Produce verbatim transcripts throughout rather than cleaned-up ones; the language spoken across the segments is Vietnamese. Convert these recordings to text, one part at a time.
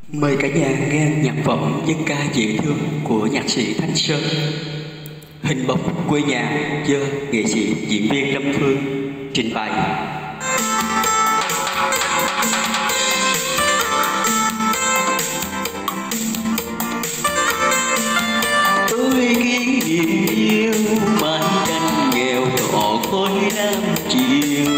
Mời cả nhà nghe nhạc phẩm dân ca dễ thương của nhạc sĩ Thanh Sơn. Hình bóng quê nhà do nghệ sĩ diễn viên Lâm Phương trình bày. Tôi kỷ niệm yêu màn tranh nghèo đỏ khói lam chiều,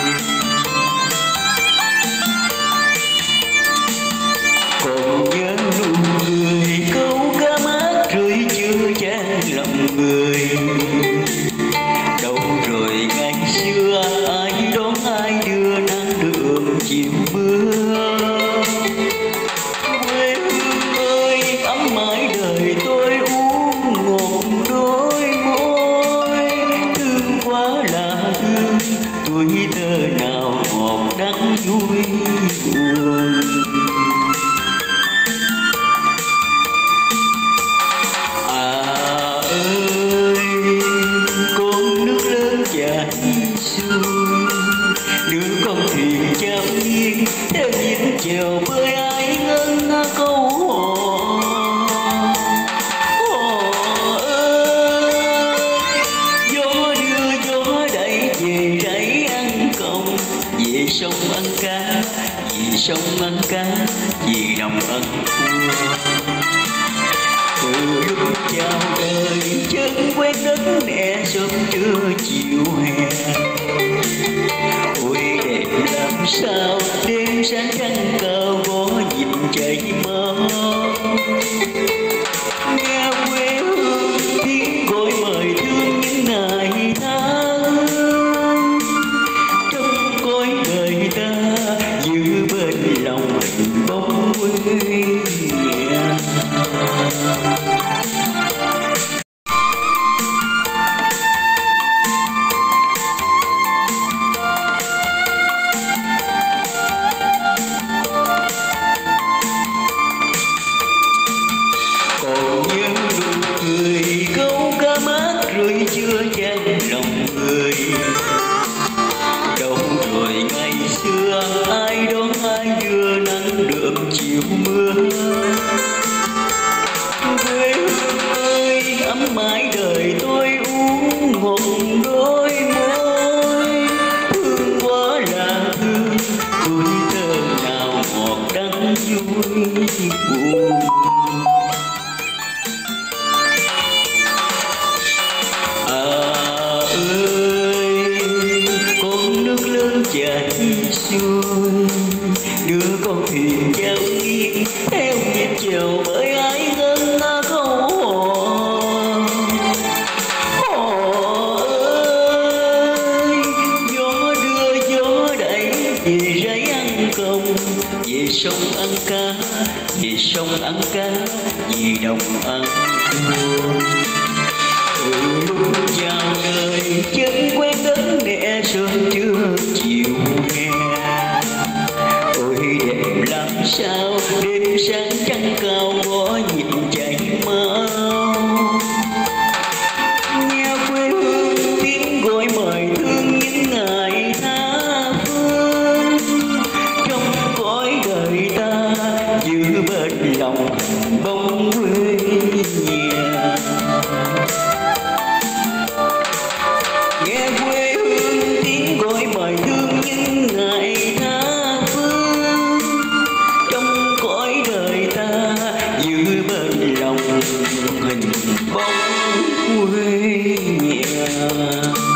còn nhớ nụ cười câu ca mát rơi chưa chan lòng người. Đâu rồi ngày xưa ai đón ai đưa nắng đường chiều mưa. Quê hương ơi ấm mãi đời tôi uống ngọt đôi môi. Thương quá là thương tuổi thơ nào ngọt đắng vui buồn. Đứa con thuyền chạm nghiêng theo nhịp chiều bơi ái ngân câu hò. Hò ơi, gió đưa gió đẩy về rẫy ăn còng, về sông ăn cá, về sông ăn cá, về đồng ăn cua. Từ lúc chào đời chân quen đất mẹ sớm trưa chiều hè. Ôi đẹp làm sao đêm sáng trăng cao có nhìn chạy mơ. Nghe quê hương tiếng gọi mời thương những ngày tháng. Trong cõi đời ta giữ bên lòng hình bóng quê nhà. Rơi chưa chan lòng người. Đâu rồi ngày xưa ai đón ai đưa nắng đượm chiều mưa. Quê hương ơi ấm mãi đời tôi uống ngọt đôi môi. Thương quá là thương tuổi thơ nào ngọt đắng vui buồn. Chảy xuôi đưa con thuyền chao nghiêng theo nhịp chiều bởi ái ngân câu hò. Hò ơi, gió đưa gió đẩy về rẫy ăn còng, về sông ăn cá, về sông ăn cá, về đồng ăn cua. Từ lúc chào đời chân quen đất mẹ sớm trưa chiều hè. Ôi đẹp làm sao đêm sáng trăng cao có nhìn chạy mau. Nghe quê hương tiếng gọi mời thương những ngày tha phương. Trong cõi đời ta giữ bên lòng bóng quê nhà. Nghe quê hương tiếng gọi mời thương những ngày tha phương. Trong cõi đời ta giữ bên lòng hình bóng quê nhà.